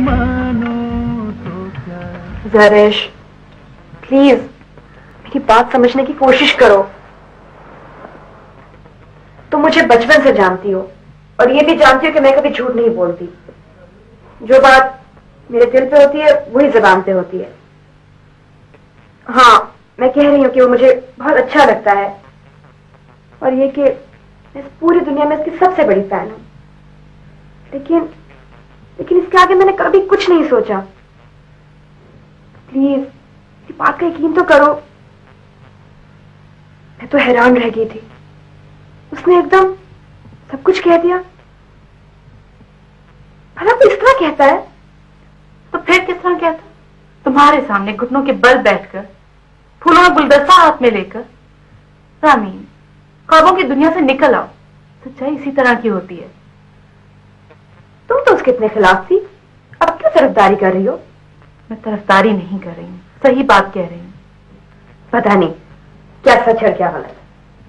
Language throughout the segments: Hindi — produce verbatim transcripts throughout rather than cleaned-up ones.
ज़रिश, प्लीज मेरी बात समझने की कोशिश करो। तुम मुझे बचपन से जानती हो और ये भी जानती हो कि मैं कभी झूठ नहीं बोलती। जो बात मेरे दिल पे होती है वही ज़बान पे होती है। हाँ, मैं कह रही हूँ कि वो मुझे बहुत अच्छा लगता है और ये कि मैं इस पूरी दुनिया में इसकी सबसे बड़ी फैन हूँ। लेकिन लेकिन इसके आगे मैंने कभी कुछ नहीं सोचा। प्लीज इस बात का यकीन तो करो। मैं तो हैरान रह गई थी, उसने एकदम सब कुछ कह दिया। भला कोई इस तरह कहता है? तो फिर किस तरह कहता? तुम्हारे सामने घुटनों के बल बैठकर, फूलों का गुलदस्ता हाथ में लेकर। रामीन, ख्वाबों की दुनिया से निकल आओ। सच्चाई इसी तरह की होती है। तुम तो उसके इतने खिलाफ थी, अब क्यों तरफदारी कर रही हो? मैं तरफदारी नहीं कर रही हूँ, सही बात कह रही हूँ। पता नहीं क्या सच है क्या गलत।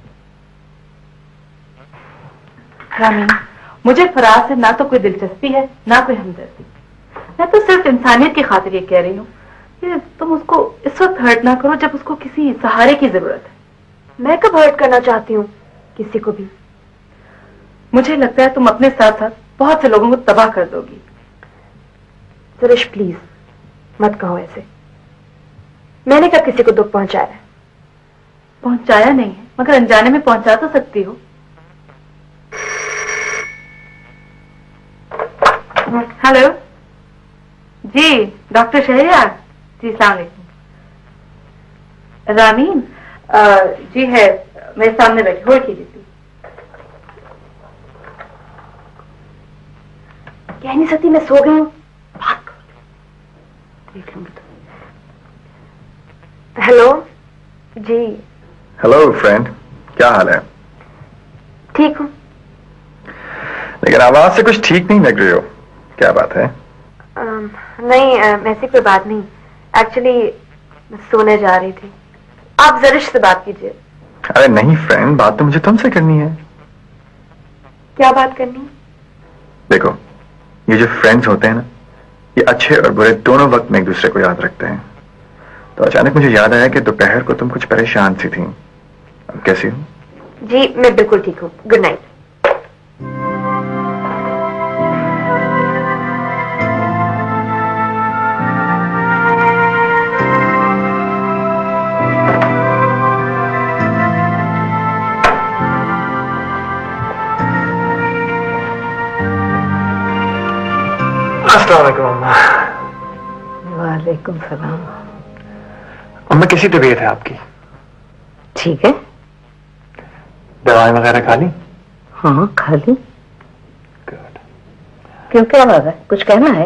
रामीन, मुझे फराज से ना तो कोई दिलचस्पी है ना कोई हमदर्दी। मैं तो सिर्फ इंसानियत की खातिर ये कह रही हूँ कि तुम उसको इस वक्त हर्ट ना करो जब उसको किसी सहारे की जरूरत है। मैं कब हर्ट करना चाहती हूँ किसी को भी? मुझे लगता है तुम अपने साथ साथ बहुत से लोगों को तबाह कर दोगी। सुरेश प्लीज मत कहो ऐसे। मैंने कब किसी को दुख पहुंचाया है? पहुंचाया नहीं है, मगर अनजाने में पहुंचा तो सकती हो। हेलो जी, डॉक्टर शहरियार जी, सलाम अलैकुम। रामीन जी है, मेरे सामने बैठे, होल्ड कीजिए। कह नहीं सकती, मैं सो गई हूँ। बात करो, देख लूंगी तो। हेलो जी। हेलो फ्रेंड, क्या हाल है? ठीक हूँ। लेकिन आवाज से कुछ ठीक नहीं लग रही हो, क्या बात है? आ, नहीं, ऐसी कोई बात नहीं। एक्चुअली मैं सोने जा रही थी। आप ज़रिश से बात कीजिए। अरे नहीं फ्रेंड, बात तो मुझे तुमसे करनी है। क्या बात करनी? देखो, ये जो फ्रेंड्स होते हैं ना, ये अच्छे और बुरे दोनों वक्त में एक दूसरे को याद रखते हैं। तो अचानक मुझे याद आया कि दोपहर को तुम कुछ परेशान सी थी। अब कैसी हो? जी मैं बिल्कुल ठीक हूँ। Good night. अस्सलाम वालेकुम अम्मा। वालेकुम सलाम। अम्मा कैसी तबीयत है आपकी? ठीक है। दवाएं वगैरह खा ली? हाँ खा ली। गुड। क्यों, क्या बात है? कुछ कहना है?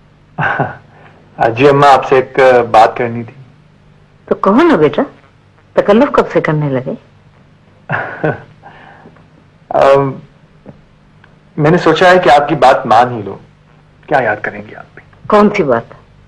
जी अम्मा, आपसे एक बात करनी थी। तो कहो ना बेटा, तकल्लुफ कब से करने लगे? um, मैंने सोचा है कि आपकी बात मान ही लो। क्या याद करेंगी आप भी? कौन सी बात?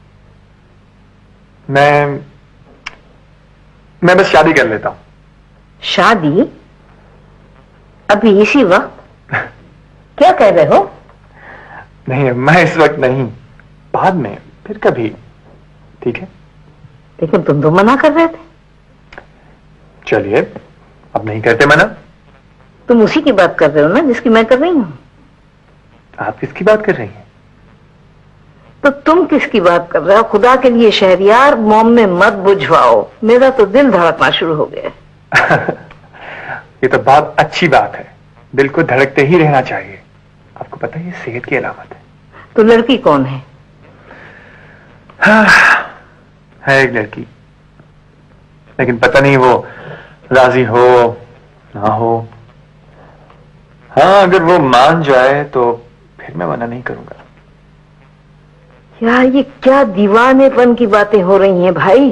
मैं मैं बस शादी कर लेता हूं। शादी? अभी इसी वक्त? क्या कह रहे हो? नहीं मैं इस वक्त नहीं, बाद में, फिर कभी। ठीक है? लेकिन तुम तो मना कर रहे थे। चलिए, अब नहीं करते मना। तुम उसी की बात कर रहे हो ना जिसकी मैं कर रही हूं। आप किसकी बात कर रही हैं? तो तुम किसकी बात कर रहे हो? खुदा के लिए शहरियार, मोम में मत बुझवाओ, मेरा तो दिल धड़कना शुरू हो गया। ये तो बहुत अच्छी बात है, दिल को धड़कते ही रहना चाहिए। आपको पता है ये सेहत की अलामत है। तो लड़की कौन है? हाँ, है एक लड़की, लेकिन पता नहीं वो राजी हो ना हो। हाँ, अगर वो मान जाए तो फिर मैं मना नहीं करूंगा। यार ये क्या दीवानेपन की बातें हो रही हैं भाई।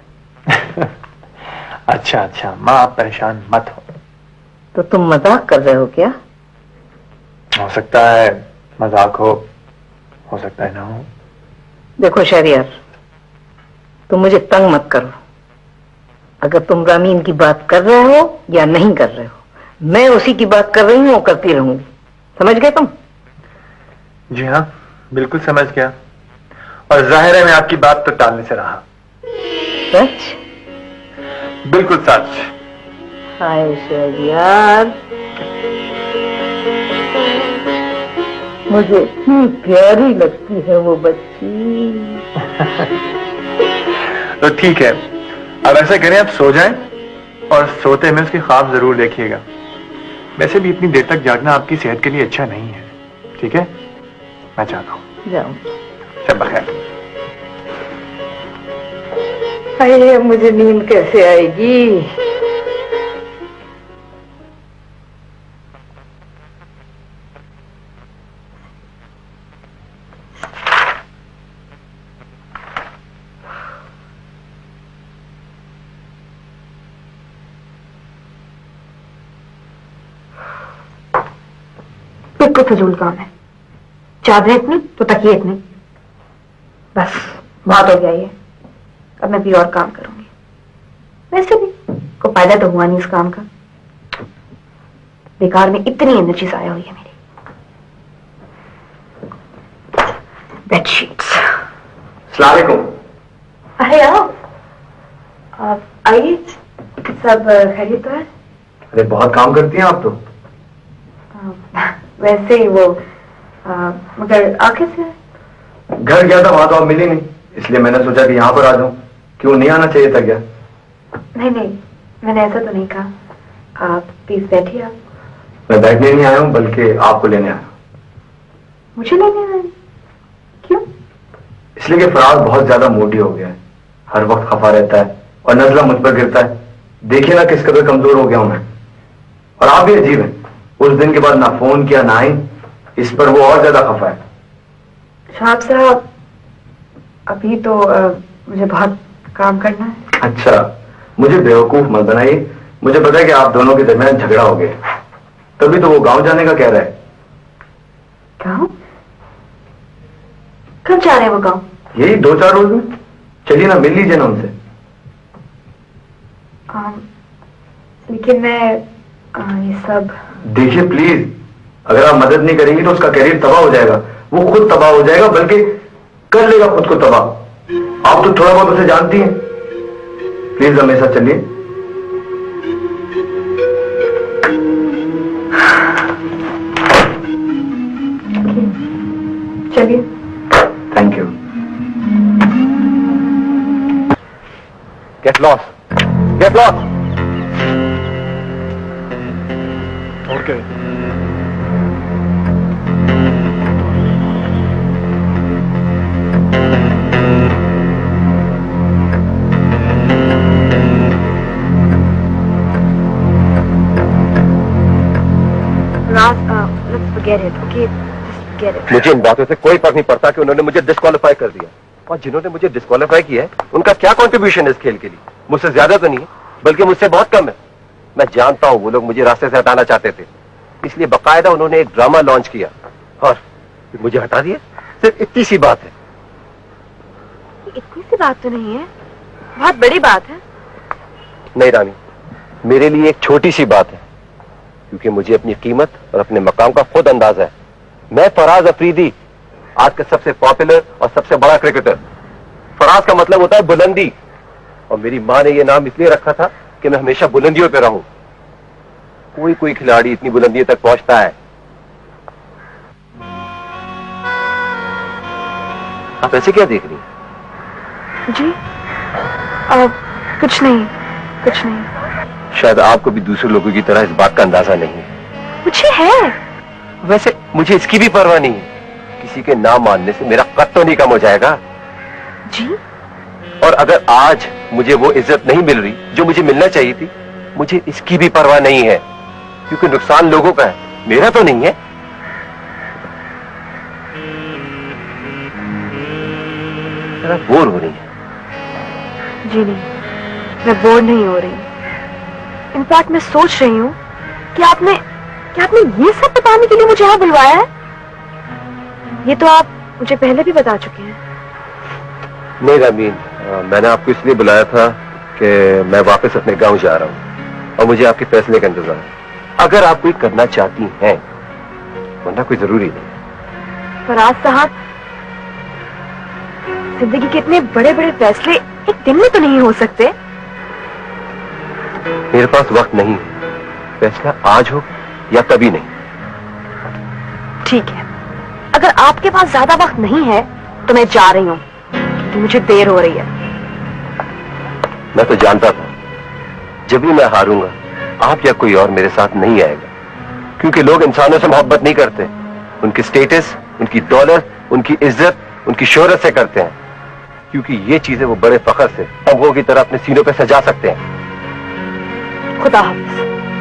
अच्छा अच्छा माँ, आप परेशान मत हो। तो तुम मजाक कर रहे हो क्या? हो सकता है मजाक हो हो सकता है ना हो। देखो शहरियार, तुम मुझे तंग मत करो। अगर तुम रामीन की बात कर रहे हो या नहीं कर रहे हो, मैं उसी की बात कर रही हूं और करती रहूंगी। समझ गए तुम? जी हाँ, बिल्कुल समझ गया। और जाहिर है मैं आपकी बात तो टालने से रहा। सच? बिल्कुल सच। हाय शहरयार, मुझे इतनी प्यारी लगती है वो बच्ची। तो ठीक है, अब ऐसा करें, आप सो जाएं और सोते में उसके ख्वाब जरूर देखिएगा। वैसे भी इतनी देर तक जागना आपकी सेहत के लिए अच्छा नहीं है। ठीक है, मैं चाहता हूँ। जाऊं। शब बखैर। अरे मुझे नींद कैसे आएगी? बिल्कुल फजूल काम है। चादरें इतनी तो तकिए इतने। बस बहुत हो गया ये, अब मैं भी और काम करूंगी। वैसे भी कोई फायदा तो हुआ नहीं इस काम का, बेकार में इतनी एनर्जी जाया हुई है मेरी। बेडशीट्स। अस्सलाम वालेकुम। अरे आओ, आप आइए। सब खैरियत तो है? अरे बहुत काम करती हैं आप तो। आ, वैसे ही वो आ, मगर आखिर से घर गया था, वहां तो आप मिली नहीं, इसलिए मैंने सोचा कि यहाँ पर आ जाऊं। क्यों, नहीं आना चाहिए था क्या? नहीं नहीं, मैंने ऐसा तो नहीं कहा। आप प्लीज बैठिए। आप मैं बैठने नहीं आया हूँ, बल्कि आपको लेने आया। मुझे लेने आए? क्यों? इसलिए कि फराज बहुत ज्यादा मोटी हो गया है, हर वक्त खफा रहता है और नजला मुझ पर गिरता है। देखिए ना किस कदर कमजोर हो गया हूं मैं। और आप भी अजीब हैं, उस दिन के बाद ना फोन किया ना आई, इस पर वो और ज्यादा खफा है। शाहब साहब, अभी तो आ, मुझे बहुत काम करना है। अच्छा, मुझे बेवकूफ मत बनाइए। मुझे पता है कि आप दोनों के दरमियान झगड़ा हो गया, तभी तो वो गांव जाने का कह रहा है। गांव? कब जा रहे हैं वो गांव? यही दो चार रोज में। चलिए ना, मिल लीजिए ना उनसे। आ, लेकिन मैं आ, ये सब। देखिए प्लीज, अगर आप मदद नहीं करेंगी तो उसका करियर तबाह हो जाएगा। वो खुद तबाह हो जाएगा, बल्कि कर लेगा खुद को तबाह। आप तो थोड़ा बहुत उसे जानती हैं। प्लीज हमेशा चलिए। चलिए। Thank you. Get lost, get lost. Okay. मुझे इन बातों से कोई फर्क नहीं पड़ता कि उन्होंने मुझे डिस्क्वालीफाई कर दिया, और जिन्होंने मुझे डिस्क्वालीफाई किया है उनका क्या कंट्रीब्यूशन है इस खेल के लिए? मुझसे ज्यादा तो नहीं है, बल्कि मुझसे बहुत कम है। मैं जानता हूं वो लोग मुझे रास्ते से हटाना चाहते थे, इसलिए बकायदा उन्होंने एक ड्रामा लॉन्च किया और मुझे हटा दिया। सिर्फ इतनी सी बात है। इतनी सी बात तो नहीं है, बहुत बड़ी बात है। नहीं रानी, मेरे लिए एक छोटी सी बात है, क्योंकि मुझे अपनी कीमत और अपने मकाम का खुद अंदाजा है। मैं फराज अफरीदी, आज का सबसे पॉपुलर और सबसे बड़ा क्रिकेटर। फराज का मतलब होता है बुलंदी, और मेरी मां ने यह नाम इसलिए रखा था कि मैं हमेशा बुलंदियों पे रहूं। कोई कोई खिलाड़ी इतनी बुलंदियों तक पहुंचता है। आप ऐसे क्या देख रही हैं? जी आ, कुछ नहीं, कुछ नहीं। शायद आपको भी दूसरे लोगों की तरह इस बात का अंदाजा नहीं है। मुझे है। वैसे मुझे इसकी भी परवाह नहीं है। किसी के ना मानने से मेरा कद तो नहीं कम हो जाएगा। जी? और अगर आज मुझे वो इज्जत नहीं मिल रही जो मुझे मिलना चाहिए थी, मुझे इसकी भी परवाह नहीं है, क्योंकि नुकसान लोगों का है, मेरा तो नहीं है। जरा बोर हो रही है। जी नहीं, मैं बोर नहीं हो रही। इनफैक्ट मैं सोच रही हूँ कि आपने कि आपने ये सब बताने के लिए मुझे यहाँ बुलवाया है। ये तो आप मुझे पहले भी बता चुके हैं। नहीं रामीन, मैंने आपको इसलिए बुलाया था कि मैं वापस अपने गांव जा रहा हूँ और मुझे आपके फैसले का इंतजार है। अगर आप कोई करना चाहती हैं, वरना कोई जरूरी नहीं। फराज साहब, जिंदगी के इतने बड़े बड़े फैसले एक दिन में तो नहीं हो सकते। मेरे पास वक्त नहीं, फैसला आज हो या कभी नहीं। ठीक है, अगर आपके पास ज्यादा वक्त नहीं है तो मैं जा रही हूँ, क्योंकि मुझे देर हो रही है। मैं तो जानता था जब भी मैं हारूंगा आप या कोई और मेरे साथ नहीं आएगा, क्योंकि लोग इंसानों से मोहब्बत नहीं करते, उनकी स्टेटस, उनकी दौलत, उनकी इज्जत, उनकी शोहरत से करते हैं, क्योंकि ये चीजें वो बड़े फख्र से तमगों की तरह अपने सीनों पे सजा सकते हैं। खुदा हाफिज।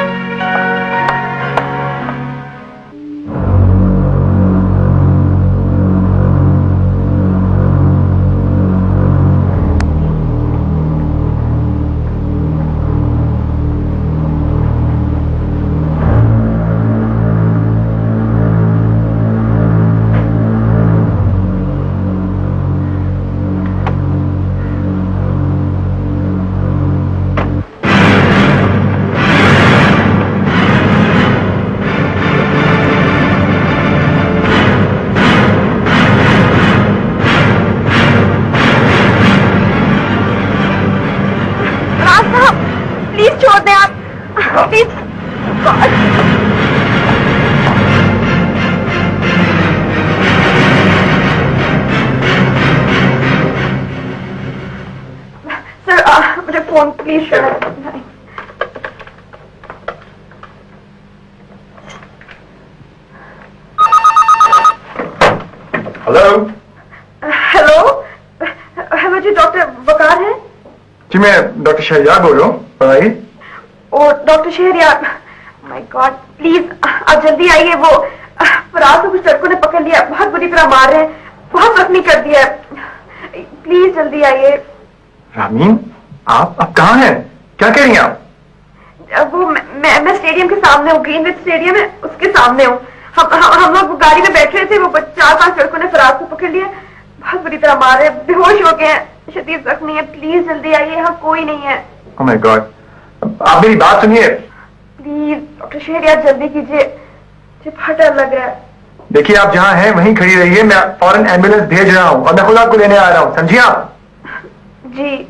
हेलो हेलो हेलो जी, डॉक्टर वकार है जी? मैं डॉक्टर शहरियार बोल रहा हूँ, बताइए। Oh doctor Shahryar, my god, please आप जल्दी आइए। वो फराज को कुछ लड़कों ने पकड़ लिया, बहुत बुरी तरह मार रहे हैं, बहुत जख्मी कर दिया है, प्लीज जल्दी आइए। रामीन, आप अब कहाँ हैं? क्या कह रही हैं आप? वो मैं मैं स्टेडियम के सामने हूँ, ग्रीनविच स्टेडियम है उसके सामने हूँ। हम हम हम लोग गाड़ी में बैठ रहे थे, वो चार पांच लड़कों ने फराज को पकड़ लिया, बहुत बुरी तरह मार रहे हैं, बेहोश हो गए हैं, शदीद जख्मी है, प्लीज जल्दी आइए, यहाँ कोई नहीं है। ओह माय गॉड, आप मेरी बात सुनिए प्लीज डॉक्टर शहरियार, जल्दी कीजिए, मुझे बहुत डर लग रहा है। देखिए आप जहाँ हैं वहीं खड़ी रहिए, मैं फौरन एम्बुलेंस भेज रहा हूँ और मैं खुद आपको लेने आ रहा हूँ, समझिए आप? जी।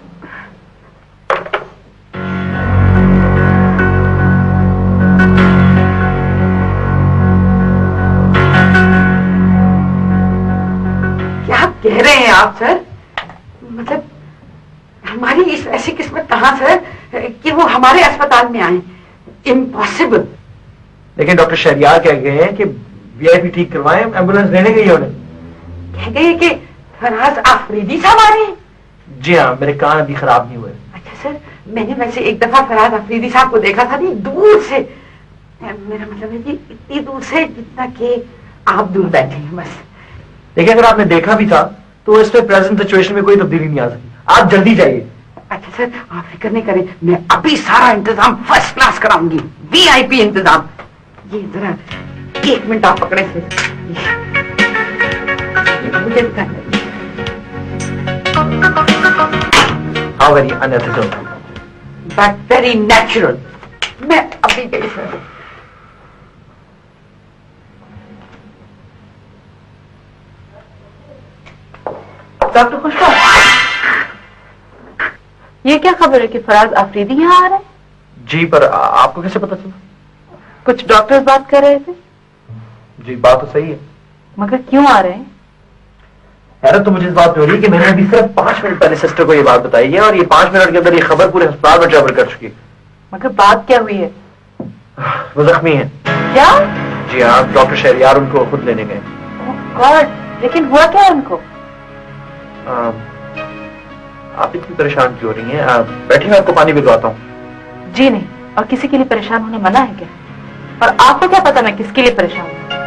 क्या कह रहे हैं आप सर? मतलब हमारी इस ऐसी किस्मत कहाँ सर कि वो हमारे अस्पताल में आए? इम्पॉसिबल। लेकिन डॉक्टर शहरियार कह गए हैं कि वीआईपी ठीक करवाएं, एम्बुलेंस लेने गई है उन्हें। कह गए कि फराज आफरीदी साहब आ रहे हैं? जी हाँ, मेरे कान अभी खराब नहीं हुए। अच्छा सर, मैंने वैसे एक दफा फराज आफरीदी साहब को देखा था, नहीं दूर से, मेरा मतलब है कि इतनी दूर से जितना कि आप दूर बैठे हैं बस। देखिए अगर आपने देखा भी था तो इसमें प्रेजेंट सिचुएशन में कोई तब्दीली नहीं आ सकती, आप जल्दी जाइए। अच्छा सर, आप फिक्र नहीं करें, मैं अभी सारा इंतजाम फर्स्ट क्लास कराऊंगी, वीआईपी इंतजाम। ये जरा एक मिनट आप पकड़े से मुझे how very unethical but very natural. मैं अभी गई सर। डॉक्टर खुशबू, ये क्या खबर है कि फराज आफरीदी यहाँ आ रहे हैं? जी, पर आ, आपको कैसे पता चला? कुछ डॉक्टर्स बात कर रहे थे। जी बात तो सही है, मगर क्यों आ रहे हैं? हैरत तो मुझे इस बात पे हो रही है कि मैंने अभी सिर्फ पांच मिनट पहले सिस्टर को ये बात बताई है और ये पांच मिनट के अंदर ये खबर पूरे अस्पताल में ट्रेवल कर चुकी है। मगर बात क्या हुई है? वो जख्मी है। क्या? जी हाँ, डॉक्टर शहरियार उनको खुद लेने गए। गॉड, लेकिन हुआ क्या उनको? आ, आप इतनी परेशान क्यों हो रही हैं? बैठिए, मैं आपको पानी भिजवाता हूँ। जी नहीं, और किसी के लिए परेशान होने मना है क्या? और आपको क्या पता मैं किसके लिए परेशान हूँ?